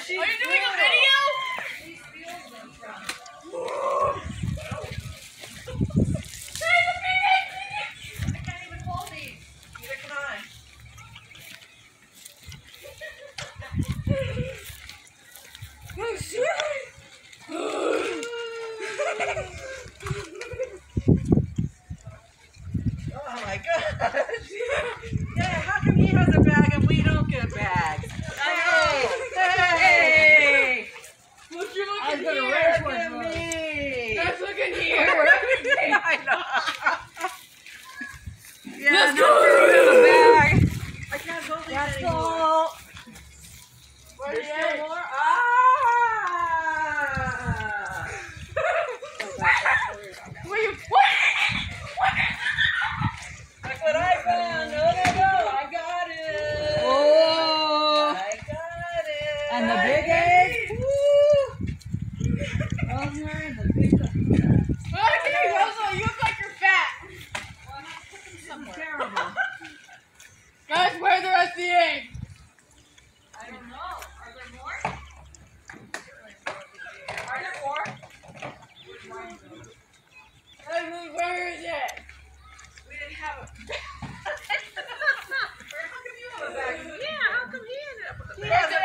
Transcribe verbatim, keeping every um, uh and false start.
Are you doing a video? I can't even hold these. Neither can I. Oh, shit. Oh my gosh. Yeah, how come he has a bag and we don't get bags? Hey! Hey! Look, you're I'm looking gonna here. look at me. Let's look in here. I know. Yeah, Let's no, go. in the bag. I can't hold these Let's anymore. go. Where's There's the still more? Ah! Wait, what? Look what I found. No, no, no. I got it. Oh. I got it. And the I big got egg? it. Woo. Those are the big ones. Okay, Rosa, you look like you're fat. Well, I'm not cooking somewhere. Terrible. Guys, where's the rest of the egg? I don't know. Are there more? Are there more? Hey, where is it? We didn't have a. How come you have a bag? Yeah, how come he ended up with a bag?